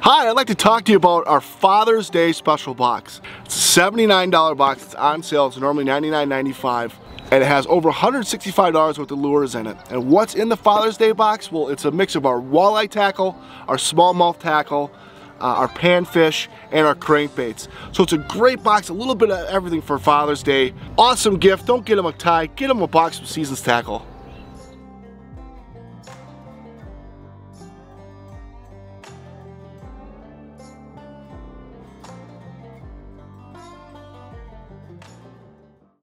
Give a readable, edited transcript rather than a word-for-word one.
Hi, I'd like to talk to you about our Father's Day special box. It's a $79 box. It's on sale. It's normally $99.95. And it has over $165 worth of lures in it. And what's in the Father's Day box? Well, it's a mix of our walleye tackle, our smallmouth tackle, our panfish, and our crankbaits. So it's a great box, a little bit of everything for Father's Day. Awesome gift. Don't get them a tie, get them a box of Seasons tackle.